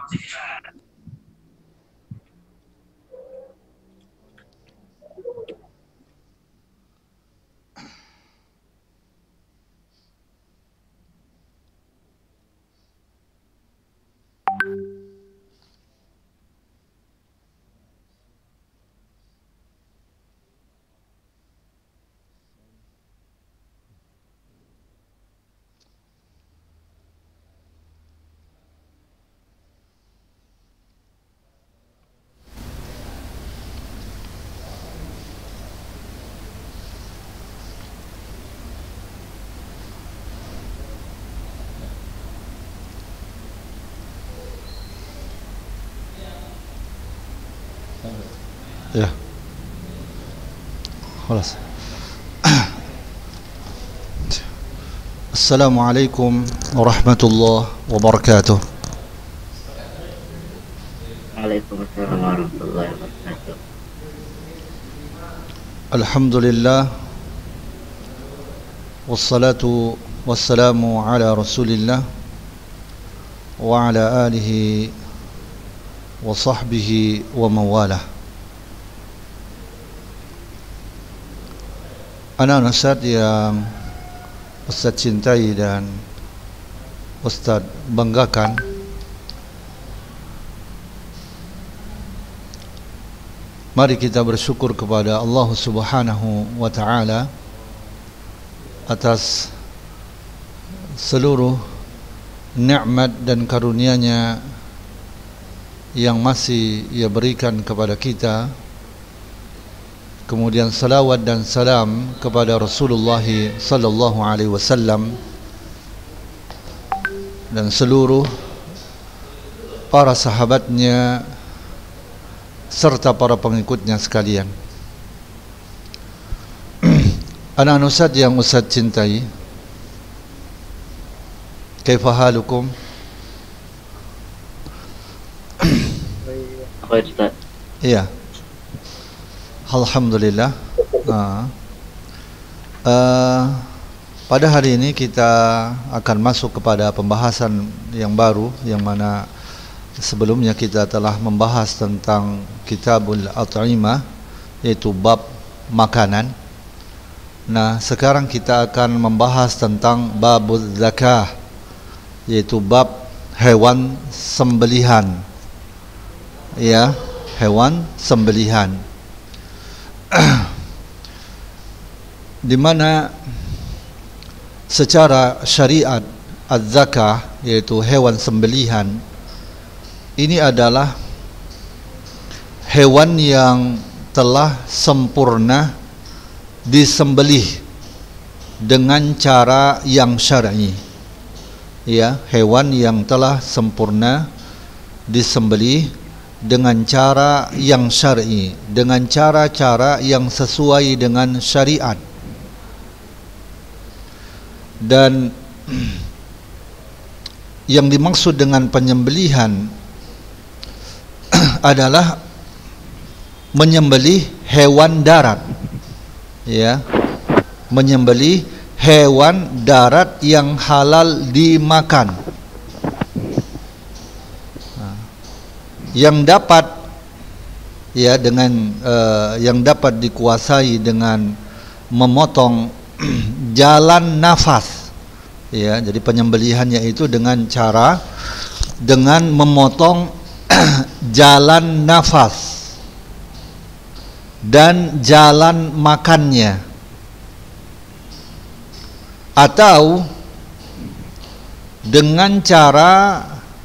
Ya, خلاص. Assalamualaikum warahmatullahi wabarakatuh. Waalaikumsalam warahmatullahi wabarakatuh. Alhamdulillah, wassalatu wassalamu ala rasulillah wa ala alihi wa sahbihi wa mawalah. Anak-anak Ustaz yang Ustaz cintai dan Ustaz banggakan, mari kita bersyukur kepada Allah Subhanahu wa Ta'ala atas seluruh nikmat dan karunia-Nya yang masih Ia berikan kepada kita. Kemudian salawat dan salam kepada Rasulullah sallallahu alaihi wasallam dan seluruh para sahabatnya serta para pengikutnya sekalian. Anak-anak Ustaz yang Ustaz cintai, kaifa halukum? Apa Ustaz? Iya. Alhamdulillah. Pada hari ini kita akan masuk kepada pembahasan yang baru, yang mana sebelumnya kita telah membahas tentang Kitabul At'imah, yaitu bab makanan. Nah, sekarang kita akan membahas tentang babuz zakah, yaitu bab hewan sembelihan. Ya, hewan sembelihan. Di mana secara syariat az-zakah, yaitu hewan sembelihan, ini adalah hewan yang telah sempurna disembelih dengan cara yang syar'i. Ya, hewan yang telah sempurna disembelih dengan cara yang syar'i, dengan cara-cara yang sesuai dengan syariat. Dan yang dimaksud dengan penyembelihan adalah menyembelih hewan darat. Ya, menyembelih hewan darat yang halal dimakan, yang dapat, ya, dengan yang dapat dikuasai dengan memotong jalan nafas. Ya, jadi penyembelihannya itu dengan cara memotong jalan nafas dan jalan makannya, atau dengan cara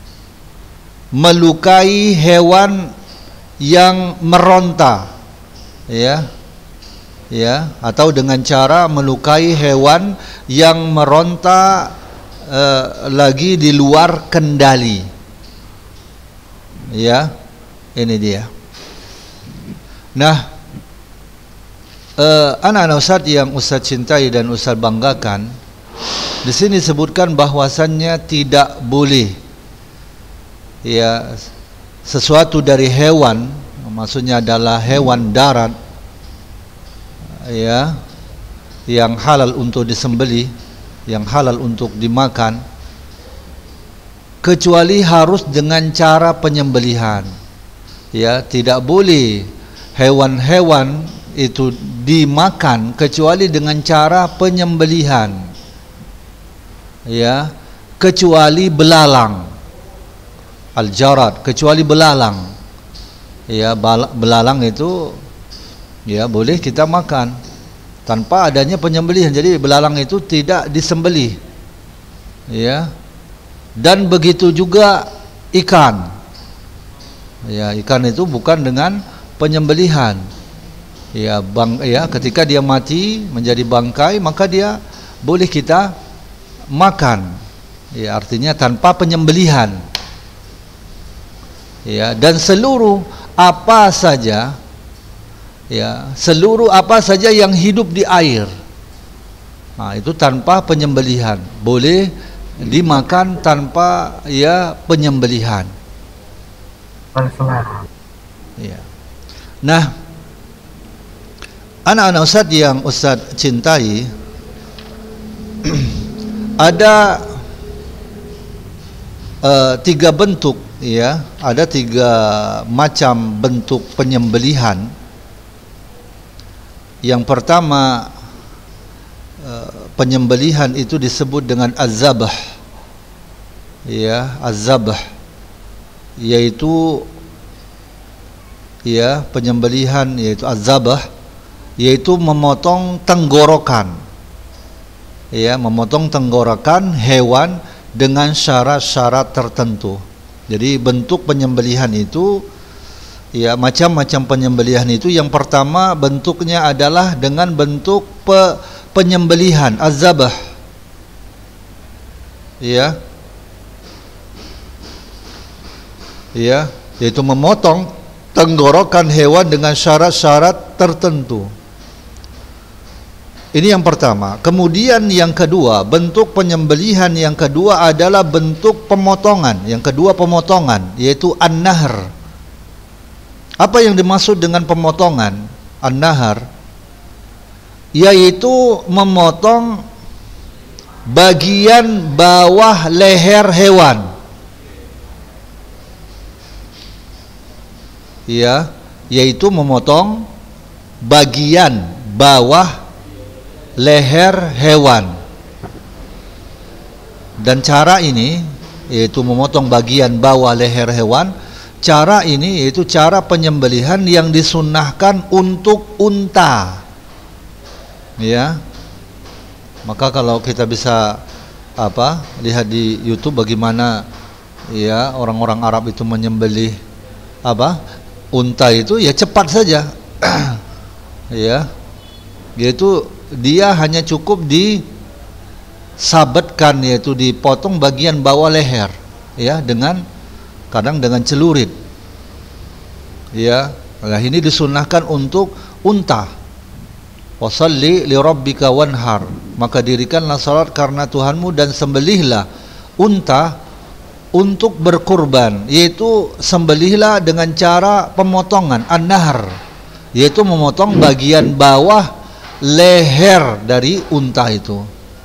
melukai hewan yang meronta, ya, atau dengan cara melukai hewan yang meronta lagi di luar kendali. Ya, ini dia. Nah, anak-anak Ustaz yang Ustaz cintai dan Ustaz banggakan, di sini disebutkan bahwasannya tidak boleh, ya, sesuatu dari hewan, maksudnya adalah hewan darat, ya, yang halal untuk disembelih, yang halal untuk dimakan, kecuali harus dengan cara penyembelihan. Ya, tidak boleh hewan-hewan itu dimakan kecuali dengan cara penyembelihan. Ya, kecuali belalang, al-jarad, kecuali belalang. Ya, belalang itu ya boleh kita makan tanpa adanya penyembelihan. Jadi belalang itu tidak disembelih. Ya. Dan begitu juga ikan. Ya, ikan itu bukan dengan penyembelihan. Ya, ketika dia mati menjadi bangkai, maka dia boleh kita makan. Ya, artinya tanpa penyembelihan. Ya, dan seluruh apa saja yang hidup di air, nah, itu tanpa penyembelihan, boleh dimakan tanpa penyembelihan. Ya. Nah, anak-anak Ustaz yang Ustaz cintai, ada 3 bentuk, ya, ada 3 macam bentuk penyembelihan. Yang pertama, penyembelihan itu disebut dengan az-zabh. Ya, az-zabh yaitu penyembelihan yaitu az-zabh yaitu memotong tenggorokan. Ya, memotong tenggorokan hewan dengan syarat-syarat tertentu. Jadi bentuk penyembelihan itu, ya, macam-macam penyembelihan itu. Yang pertama bentuknya adalah dengan bentuk penyembelihan az-zabh. Ya. Ya, yaitu memotong tenggorokan hewan dengan syarat-syarat tertentu. Ini yang pertama. Kemudian yang kedua, bentuk penyembelihan yang kedua adalah bentuk pemotongan. Yang kedua pemotongan, yaitu an-nahr. Apa yang dimaksud dengan pemotongan an-nahr? Yaitu memotong bagian bawah leher hewan. Ya, yaitu memotong bagian bawah leher hewan. Dan cara ini, yaitu memotong bagian bawah leher hewan, cara ini yaitu cara penyembelihan yang disunnahkan untuk unta. Ya. Maka kalau kita bisa lihat di YouTube bagaimana ya orang-orang Arab itu menyembelih unta itu, ya cepat saja. Ya. Yaitu dia hanya cukup disabetkan, yaitu dipotong bagian bawah leher, ya, kadang dengan celurit. Ya, nah ini disunahkan untuk unta. Wassalli li rabbika wanhar, maka dirikanlah salat karena Tuhanmu dan sembelihlah unta untuk berkurban, yaitu sembelihlah dengan cara pemotongan an-nahr, yaitu memotong bagian bawah leher dari unta itu.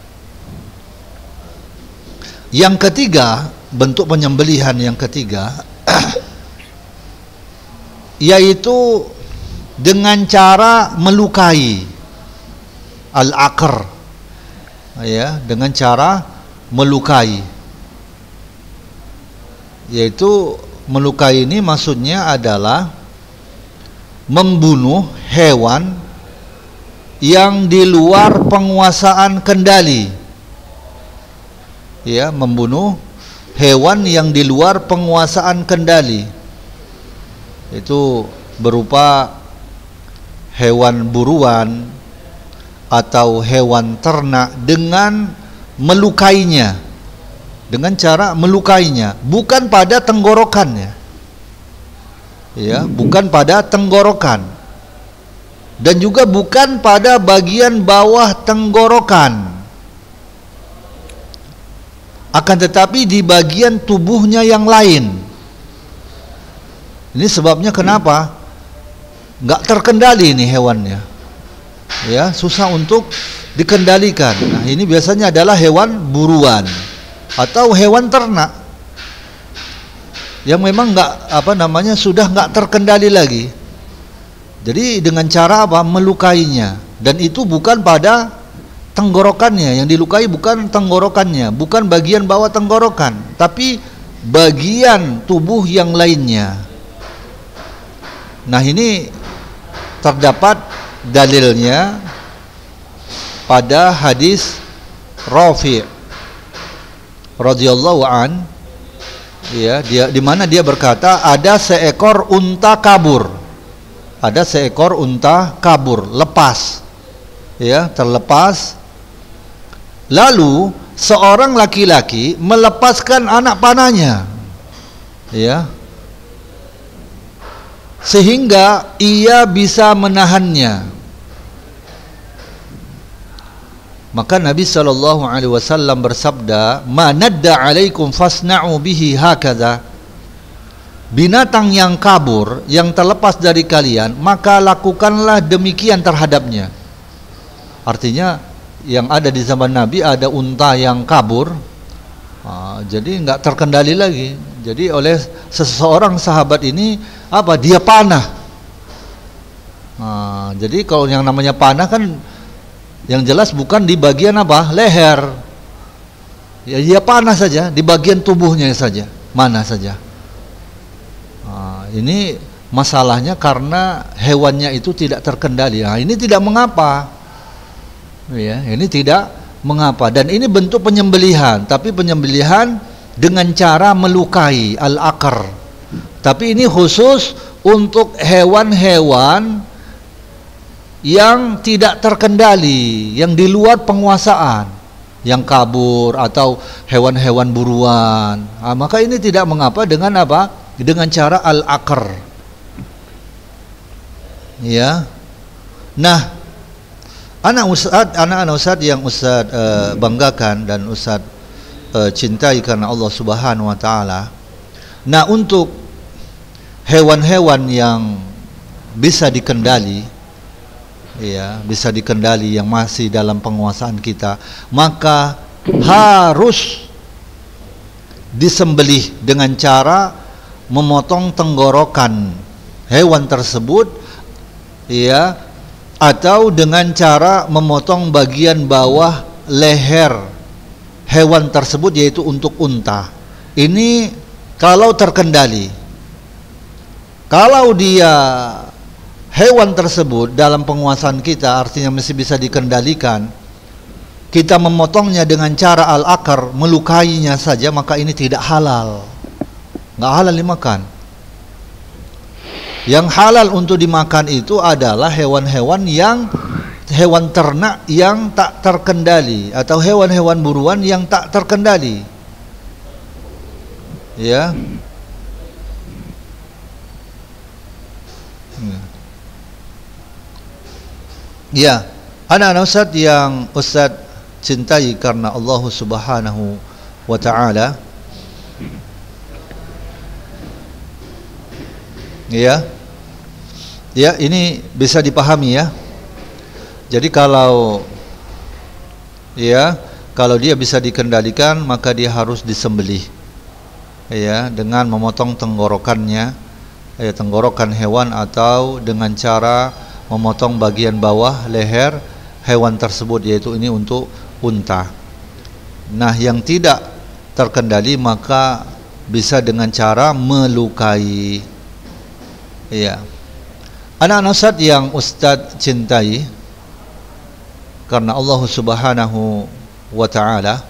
Yang ketiga, bentuk penyembelihan yang ketiga yaitu dengan cara melukai, al-aqr, ya, dengan cara melukai. Yaitu melukai ini maksudnya adalah membunuh hewan yang di luar penguasaan kendali. Ya, membunuh hewan yang di luar penguasaan kendali. Itu berupa hewan buruan atau hewan ternak dengan melukainya. Dengan cara melukainya, bukan pada tenggorokannya. Ya, bukan pada tenggorokan. Dan juga bukan pada bagian bawah tenggorokan. Akan tetapi di bagian tubuhnya yang lain. Ini sebabnya kenapa nggak terkendali ini hewannya. Ya, susah untuk dikendalikan. Nah, ini biasanya adalah hewan buruan atau hewan ternak. yang memang sudah nggak terkendali lagi. Jadi dengan cara apa? Melukainya, dan itu bukan pada tenggorokannya, yang dilukai bukan tenggorokannya, bukan bagian bawah tenggorokan, tapi bagian tubuh yang lainnya. Nah, ini terdapat dalilnya pada hadis Rafi' radhiyallahu an, ya, dia di mana dia berkata, ada seekor unta kabur. Ada seekor unta kabur, lepas. Ya, terlepas. Lalu seorang laki-laki melepaskan anak panahnya. Ya. Sehingga ia bisa menahannya. Maka Nabi SAW bersabda, "Ma nadda 'alaikum fasna'u bihi hakadha." Binatang yang kabur, yang terlepas dari kalian, maka lakukanlah demikian terhadapnya. Artinya yang ada di zaman Nabi ada unta yang kabur, jadi nggak terkendali lagi. Jadi oleh seseorang sahabat ini dia panah. Jadi kalau yang namanya panah kan yang jelas bukan di bagian leher. Ya, dia panah saja di bagian tubuhnya saja, mana saja. Ini masalahnya karena hewannya itu tidak terkendali. Ini tidak mengapa. Ya, ini tidak mengapa, dan ini bentuk penyembelihan, tapi penyembelihan dengan cara melukai, al-aqar. Tapi ini khusus untuk hewan-hewan yang tidak terkendali, yang di luar penguasaan, yang kabur atau hewan-hewan buruan. Maka ini tidak mengapa dengan dengan cara al-aqar. Ya. Nah, anak-anak Ustaz yang Ustaz banggakan dan Ustaz cintai karena Allah Subhanahu wa taala. Nah, untuk hewan-hewan yang bisa dikendali, ya, bisa dikendali, yang masih dalam penguasaan kita, maka harus disembelih dengan cara memotong tenggorokan hewan tersebut, ya, atau dengan cara memotong bagian bawah leher hewan tersebut, yaitu untuk unta. Ini kalau terkendali. Kalau dia hewan tersebut dalam penguasaan kita, artinya masih bisa dikendalikan, kita memotongnya dengan cara al-aqar, melukainya saja, maka ini tidak halal. Nggak halal dimakan. Yang halal untuk dimakan itu adalah hewan-hewan hewan ternak yang tak terkendali, atau hewan-hewan buruan yang tak terkendali. Ya. Ya, anak-anak Ustaz yang Ustaz cintai karena Allah Subhanahu wa taala. Ya. Ya, ini bisa dipahami ya. Jadi kalau dia bisa dikendalikan, maka dia harus disembelih. Ya, dengan memotong tenggorokannya, tenggorokan hewan, atau dengan cara memotong bagian bawah leher hewan tersebut, yaitu ini untuk unta. Nah, yang tidak terkendali maka bisa dengan cara melukai. Ya. Anak-anak Ustaz yang Ustaz cintai karena Allah Subhanahu wa taala.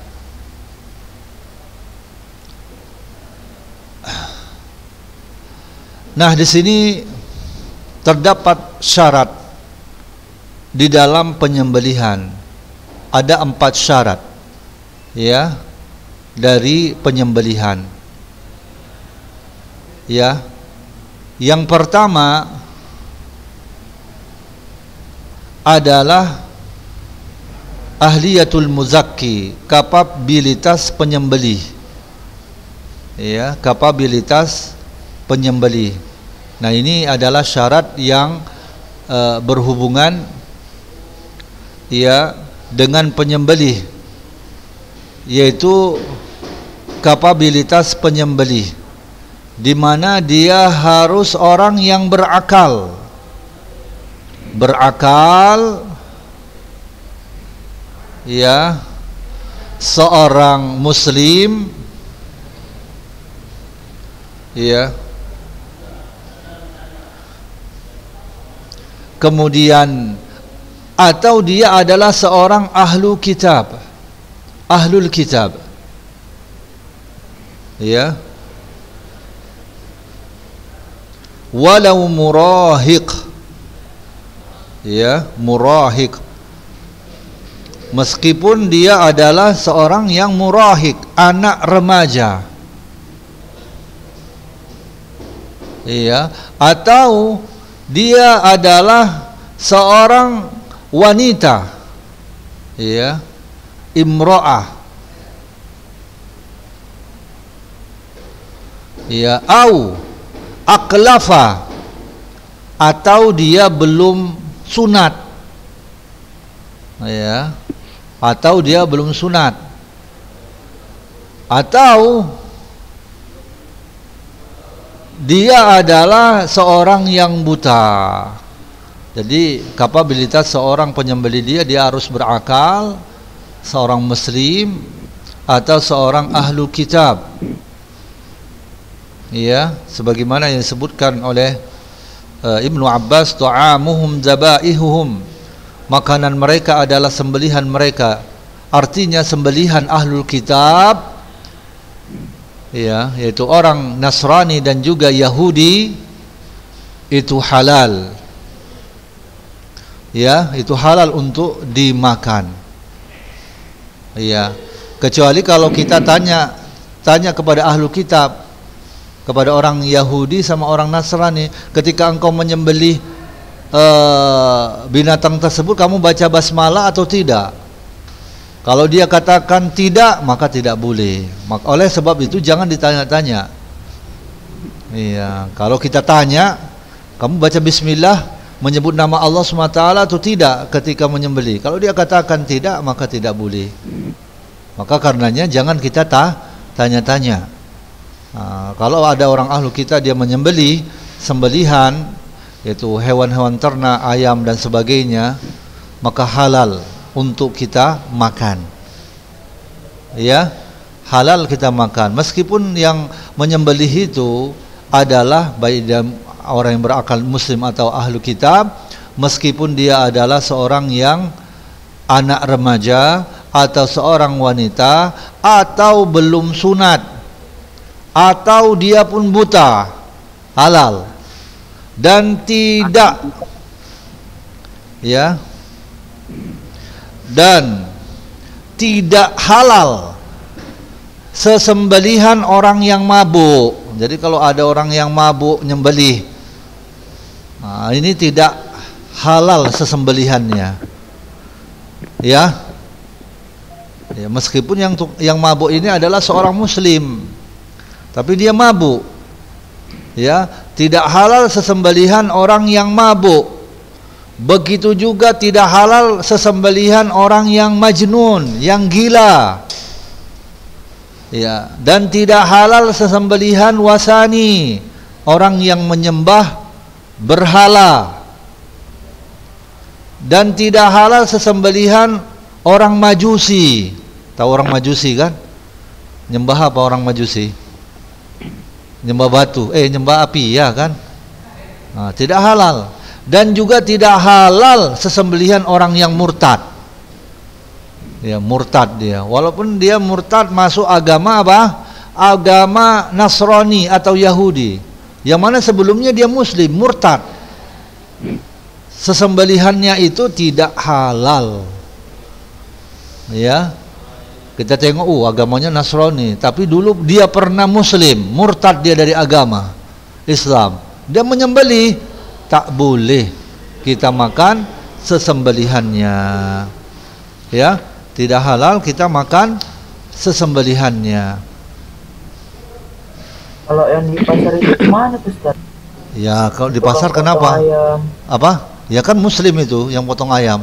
Nah, di sini terdapat syarat di dalam penyembelihan. Ada 4 syarat, ya, dari penyembelihan. Ya. Yang pertama adalah ahliyatul muzakki, kapabilitas penyembelih. Ya, kapabilitas penyembelih. Nah, ini adalah syarat yang berhubungan, ya, dengan penyembelih, yaitu kapabilitas penyembelih. di mana dia harus orang yang berakal. Berakal, ya, seorang muslim, ya, kemudian atau dia adalah seorang ahlul kitab, ya, walau murahiq, ya, murahiq, meskipun dia adalah seorang yang murahiq, anak remaja, ya, atau dia adalah seorang wanita, ya, imra'ah, ya, au aklafa, atau dia belum sunat, ya, atau dia belum sunat, atau dia adalah seorang yang buta. Jadi kapabilitas seorang penyembelih dia harus berakal, seorang muslim atau seorang ahlu kitab, ya, sebagaimana yang disebutkan oleh Ibnu Abbas, ta'amuhum zabaihuhum, makanan mereka adalah sembelihan mereka. Artinya sembelihan ahlul kitab, ya, yaitu orang Nasrani dan juga Yahudi, itu halal, ya, itu halal untuk dimakan, ya, kecuali kalau kita tanya kepada ahlu kitab, kepada orang Yahudi sama orang Nasrani, ketika engkau menyembelih binatang tersebut, kamu baca basmalah atau tidak? Kalau dia katakan tidak, maka tidak boleh. Oleh sebab itu jangan ditanya-tanya. Iya, kalau kita tanya, kamu baca bismillah, menyebut nama Allah SWT atau tidak ketika menyembelih? Kalau dia katakan tidak, maka tidak boleh. Maka karenanya jangan kita tanya-tanya. Kalau ada orang ahlu kita dia menyembelih sembelihan, yaitu hewan-hewan ternak, ayam dan sebagainya, maka halal untuk kita makan, ya, halal kita makan, meskipun yang menyembelih itu adalah baik dia orang yang berakal muslim atau ahlu kitab, meskipun dia adalah seorang yang anak remaja atau seorang wanita atau belum sunat atau dia pun buta, halal. Dan tidak, ya, dan tidak halal sesembelihan orang yang mabuk. Jadi kalau ada orang yang mabuk nyembelih, ini tidak halal sesembelihannya, ya, ya, meskipun yang mabuk ini adalah seorang muslim, tapi dia mabuk, ya, tidak halal sesembelihan orang yang mabuk. Begitu juga tidak halal sesembelihan orang yang majnun, yang gila, ya, dan tidak halal sesembelihan wasani, orang yang menyembah berhala, dan tidak halal sesembelihan orang majusi. Tahu orang majusi kan? Nyembah apa orang majusi? Nyembah batu, nyembah api, ya kan? Tidak halal. Dan juga tidak halal sesembelihan orang yang murtad, ya, murtad dia, walaupun dia murtad masuk agama apa? Agama Nasrani atau Yahudi, yang mana sebelumnya dia muslim, murtad, sesembelihannya itu tidak halal, ya. Kita tengok, agamanya Nasrani, tapi dulu dia pernah muslim, murtad dia dari agama Islam, dia menyembelih, tak boleh kita makan sesembelihannya, ya, tidak halal kita makan sesembelihannya. Kalau yang di pasar itu mana tuh, Ustaz? Ya, kalau di pasar kenapa? Apa? Ya kan muslim itu yang potong ayam.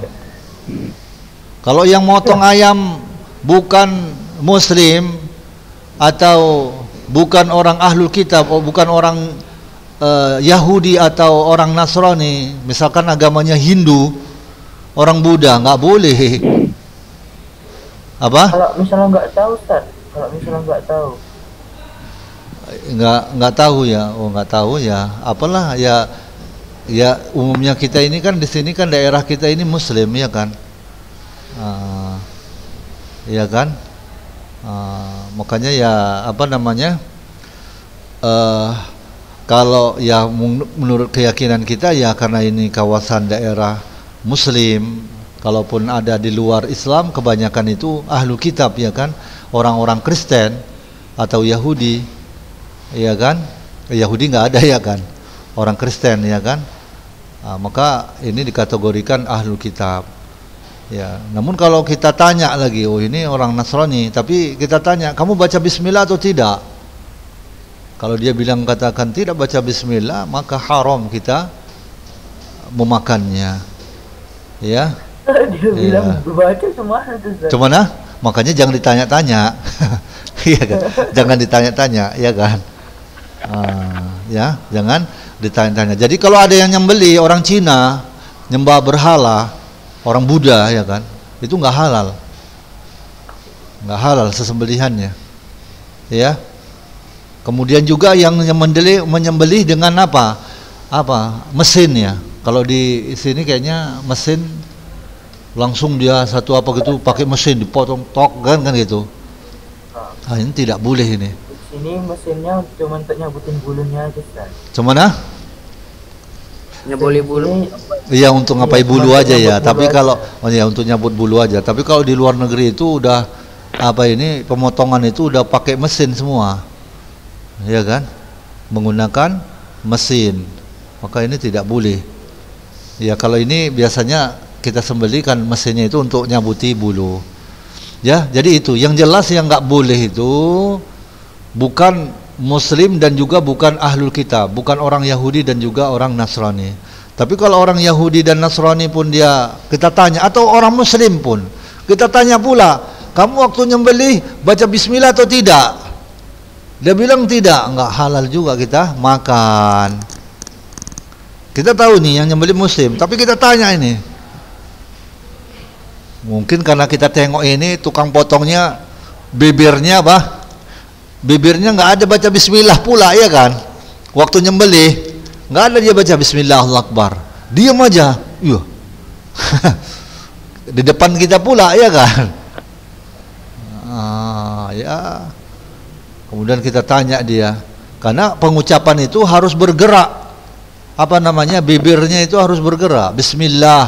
Kalau yang motong ayam bukan muslim atau bukan orang ahlul kitab, bukan orang Yahudi atau orang Nasrani, misalkan agamanya Hindu, orang Buddha, nggak boleh. Apa? Kalau misalnya nggak tahu, Ustaz. Kalau misalnya nggak tahu. Nggak tahu ya. Oh, nggak tahu ya. Apalah ya. Ya umumnya kita ini kan di sini kan daerah kita ini Muslim ya kan. Ya kan. Makanya ya apa namanya? Kalau ya menurut keyakinan kita ya karena ini kawasan daerah Muslim, kalaupun ada di luar Islam kebanyakan itu ahlu kitab ya kan, orang-orang Kristen atau Yahudi ya kan. Yahudi nggak ada ya kan, orang Kristen ya kan. Maka ini dikategorikan ahlu kitab ya. Namun kalau kita tanya lagi, oh ini orang Nasrani, tapi kita tanya kamu baca bismillah atau tidak, kalau dia bilang katakan tidak baca bismillah, maka haram kita memakannya ya. Dia bilang baca cuma itu, Ustaz. Cuman makanya jangan ditanya-tanya. Iya kan? Jangan ditanya-tanya ya kan. Ya, jangan ditanya-tanya. Jadi kalau ada yang nyembeli orang Cina, nyembah berhala, orang Buddha ya kan, itu nggak halal, nggak halal sesembelihannya, ya. Kemudian juga yang menyembelih dengan apa mesin ya. Kalau di sini kayaknya mesin langsung dia satu apa gitu pakai mesin dipotong tok kan gitu. Ini tidak boleh ini. Ini mesinnya cuma untuk nyabutin bulunya aja, Ustaz. Cuman Nyeboli bulu. Iya untuk ngapai bulu aja ya. Tapi kalau untuk nyabut bulu aja. Tapi kalau di luar negeri itu udah pemotongan itu udah pakai mesin semua. Ya kan? Menggunakan mesin. Maka ini tidak boleh. Ya kalau ini biasanya kita sembelihkan mesinnya itu untuk nyabuti bulu. Ya, jadi itu. Yang jelas yang nggak boleh itu bukan Muslim dan juga bukan ahlul kitab, bukan orang Yahudi dan juga orang Nasrani. Tapi kalau orang Yahudi dan Nasrani pun kita tanya, atau orang Muslim pun kita tanya pula, kamu waktu nyembelih baca bismillah atau tidak? Dia bilang tidak, enggak halal juga kita makan. Kita tahu nih yang nyembelih Muslim, tapi kita tanya ini. Mungkin karena kita tengok ini tukang potongnya bibirnya bibirnya nggak ada baca bismillah pula ya kan. Waktu nyembelih nggak ada dia baca bismillah Allahu Akbar, diam aja. Iya. Di depan kita pula ya kan. Ya. Kemudian kita tanya dia, karena pengucapan itu harus bergerak. Bibirnya itu harus bergerak. Bismillah.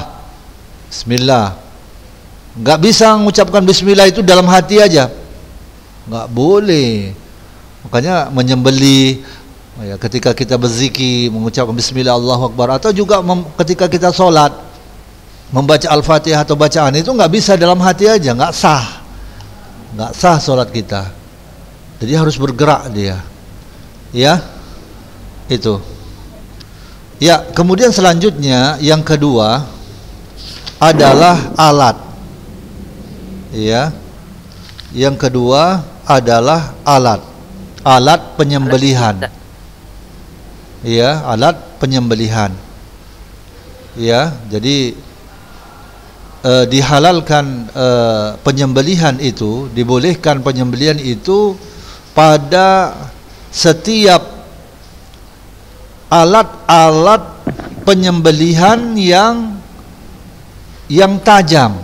Nggak bisa mengucapkan bismillah itu dalam hati aja, nggak boleh. Makanya menyembelih ketika kita berzikir mengucapkan bismillah Allahu Akbar, atau juga ketika kita sholat membaca al-fatihah atau bacaan itu nggak bisa dalam hati aja, nggak sah sholat kita. Jadi harus bergerak dia ya. Itu ya. Kemudian selanjutnya yang kedua adalah alat ya. Yang kedua adalah alat penyembelihan. Ya, alat penyembelihan. Ya, jadi dihalalkan penyembelihan itu, dibolehkan penyembelihan itu pada setiap alat-alat penyembelihan yang tajam.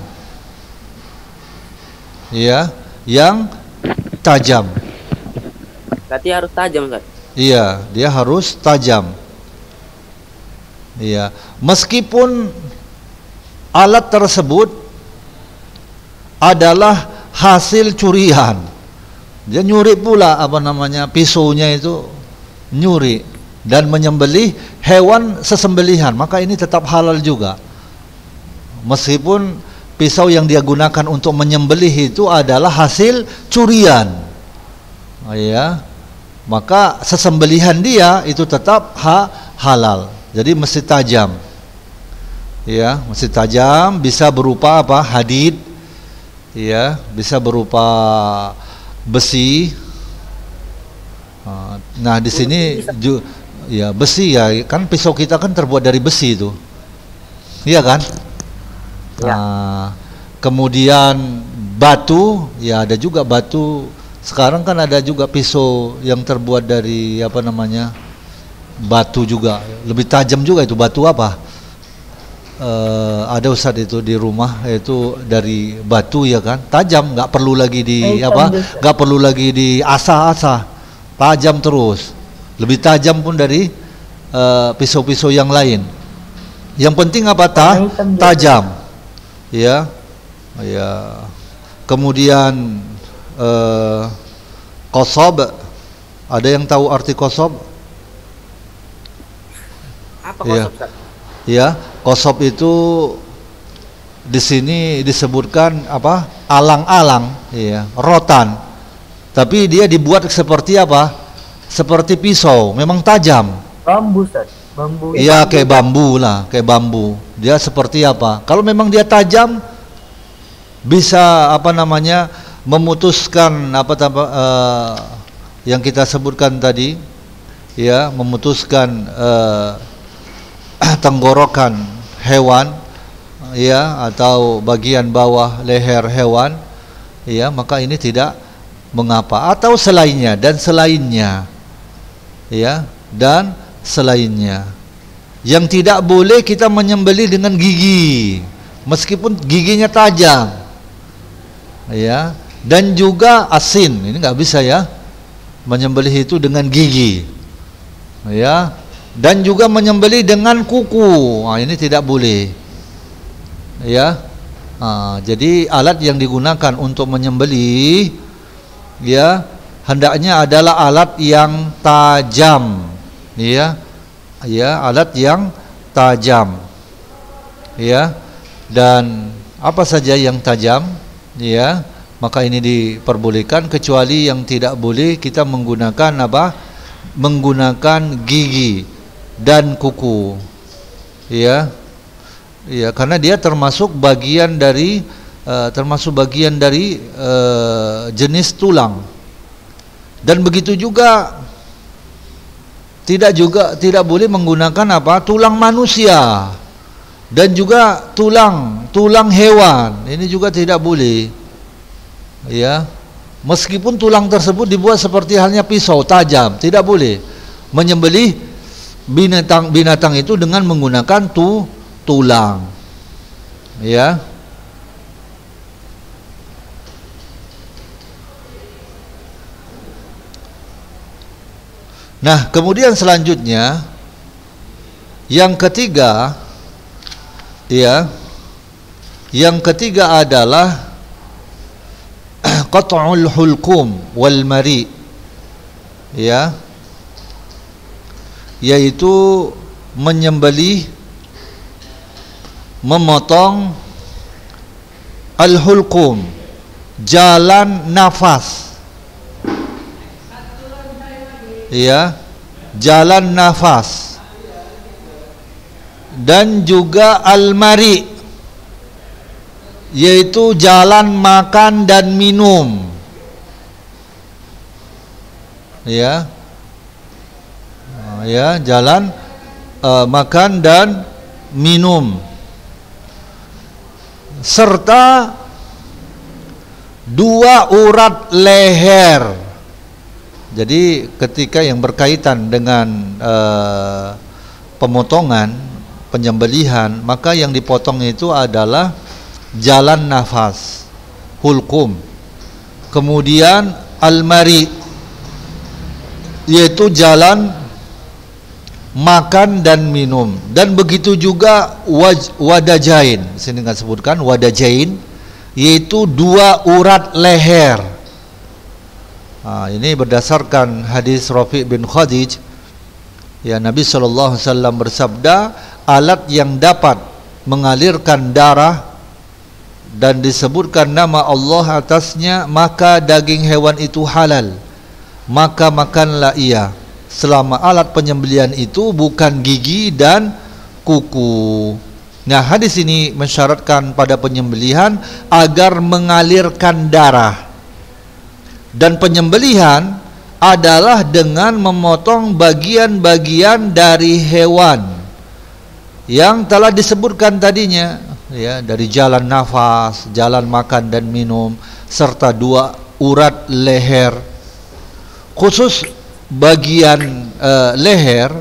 Ya, yang tajam. Berarti harus tajam, Ustaz. Iya, dia harus tajam. Iya, meskipun alat tersebut adalah hasil curian. Dia nyuri pula pisaunya itu nyuri dan menyembelih hewan sesembelihan, maka ini tetap halal juga. Meskipun pisau yang dia gunakan untuk menyembelih itu adalah hasil curian, ya, maka sesembelihan dia itu tetap halal. Jadi mesti tajam, ya, mesti tajam. Bisa berupa hadid, ya, bisa berupa besi, Nah di sini ya besi ya, kan pisau kita kan terbuat dari besi itu, iya kan? Ya. Kemudian batu, ya ada juga batu. Sekarang kan ada juga pisau yang terbuat dari apa namanya, batu juga, lebih tajam juga itu. Batu apa? Ada ustadz itu di rumah, itu dari batu ya kan, tajam, nggak perlu lagi nggak perlu lagi diasah-asah, tajam terus, lebih tajam pun dari pisau-pisau yang lain. Yang penting apa? Tajam, ya, ya. Kemudian qosob, ada yang tahu arti qosob? Apa Ya. konsep? Ya, qosob itu di sini disebutkan apa? Alang-alang, ya, rotan. Tapi dia dibuat seperti apa? Seperti pisau, memang tajam. Bambu, Ustaz. Bambu. Iya, kayak bambu lah, kayak bambu. Dia seperti apa? Kalau memang dia tajam, bisa apa namanya, memutuskan yang kita sebutkan tadi, ya, memutuskan tenggorokan hewan, ya, atau bagian bawah leher hewan, ya, maka ini tidak mengapa. Atau selainnya dan selainnya, ya, dan selainnya. Yang tidak boleh kita menyembelih dengan gigi, meskipun giginya tajam, ya, dan juga asin. Ini nggak bisa ya, menyembelih itu dengan gigi, ya. Dan juga menyembelih dengan kuku, ini tidak boleh, ya. Jadi alat yang digunakan untuk menyembelih, ya, hendaknya adalah alat yang tajam, ya, ya, alat yang tajam, ya. Dan apa saja yang tajam, ya, maka ini diperbolehkan, kecuali yang tidak boleh kita menggunakan apa? Menggunakan gigi dan kuku, ya, ya, karena dia termasuk bagian dari jenis tulang. Dan begitu juga tidak boleh menggunakan apa? Tulang manusia, dan juga tulang hewan. Ini juga tidak boleh, ya. Meskipun tulang tersebut dibuat seperti halnya pisau tajam, tidak boleh menyembelih binatang itu dengan menggunakan tulang, ya. Nah, kemudian selanjutnya yang ketiga, ya, yang ketiga adalah qat'ul hulqum wal mari, ya, yaitu menyembelih, memotong al-hulqum, jalan nafas, ya, jalan nafas, dan juga al-mari, yaitu jalan makan dan minum, ya, ya, jalan makan dan minum, serta dua urat leher. Jadi ketika yang berkaitan dengan pemotongan, penyembelihan, maka yang dipotong itu adalah jalan nafas, hulqum, kemudian al-mari, yaitu jalan makan dan minum, dan begitu juga wadajain. Sini nggak sebutkan wadajain, yaitu dua urat leher. Ini berdasarkan hadis Rafi' bin Khadij, ya, Nabi SAW bersabda, alat yang dapat mengalirkan darah dan disebutkan nama Allah atasnya, maka daging hewan itu halal, maka makanlah ia, selama alat penyembelihan itu bukan gigi dan kuku. Nah, hadis ini mensyaratkan pada penyembelihan agar mengalirkan darah, dan penyembelihan adalah dengan memotong bagian-bagian dari hewan yang telah disebutkan tadinya, ya, dari jalan nafas, jalan makan dan minum, serta 2 urat leher. Khusus bagian leher,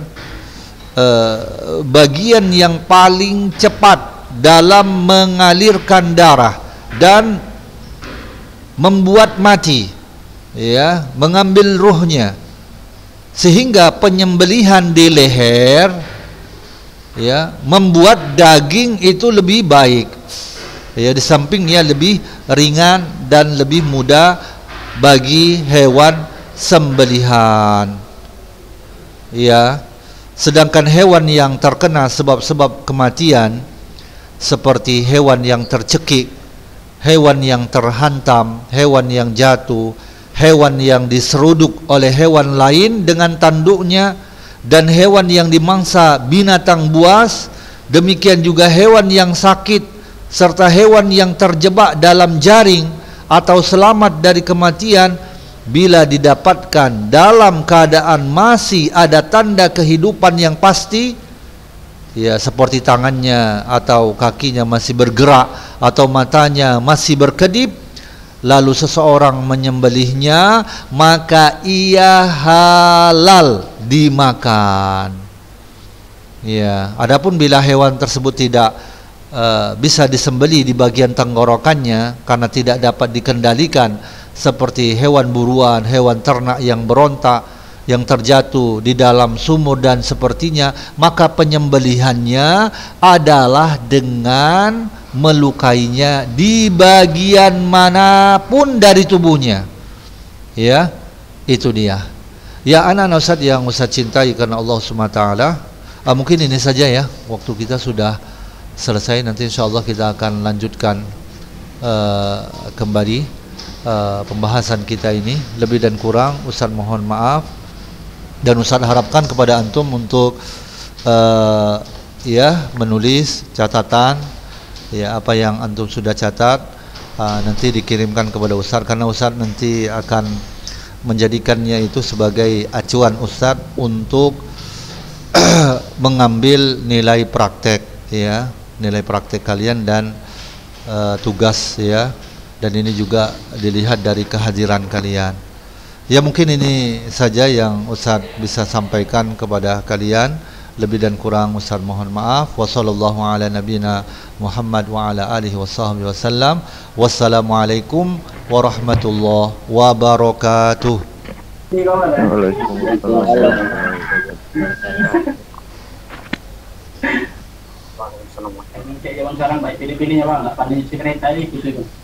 bagian yang paling cepat dalam mengalirkan darah dan membuat mati, ya, mengambil ruhnya, sehingga penyembelihan di leher, ya, membuat daging itu lebih baik, ya, di sampingnya lebih ringan dan lebih mudah bagi hewan sembelihan, ya. Sedangkan hewan yang terkena sebab-sebab kematian seperti hewan yang tercekik, hewan yang terhantam, hewan yang jatuh, hewan yang diseruduk oleh hewan lain dengan tanduknya, dan hewan yang dimangsa binatang buas, demikian juga hewan yang sakit, serta hewan yang terjebak dalam jaring atau selamat dari kematian, bila didapatkan dalam keadaan masih ada tanda kehidupan yang pasti, ya, seperti tangannya atau kakinya masih bergerak atau matanya masih berkedip, lalu seseorang menyembelihnya, maka ia halal dimakan. Ya, adapun bila hewan tersebut tidak bisa disembelih di bagian tenggorokannya karena tidak dapat dikendalikan, seperti hewan buruan, hewan ternak yang berontak, yang terjatuh di dalam sumur dan sepertinya, maka penyembelihannya adalah dengan melukainya di bagian manapun dari tubuhnya. Ya, itu dia. Ya, anak-anak Ustaz yang Ustaz cintai karena Allah SWT, mungkin ini saja ya, waktu kita sudah selesai. Nanti insyaAllah kita akan lanjutkan kembali pembahasan kita ini. Lebih dan kurang Ustaz mohon maaf, dan Ustaz harapkan kepada antum untuk ya, menulis catatan, ya, apa yang antum sudah catat, nanti dikirimkan kepada Ustaz, karena Ustaz nanti akan menjadikannya itu sebagai acuan Ustaz untuk mengambil nilai praktek, ya, nilai praktek kalian dan tugas, ya, dan ini juga dilihat dari kehadiran kalian. Ya, mungkin ini saja yang Ustaz bisa sampaikan kepada kalian. Lebih dan kurang Ustaz mohon maaf. Wassallallahu ala nabiyina Muhammad wa ala alihi wasahbihi wasallam. Wassalamualaikum warahmatullahi wabarakatuh. Ini cek zaman sekarang baik pilih-pilihnya bang, nggak pandai si kereta ini gitu.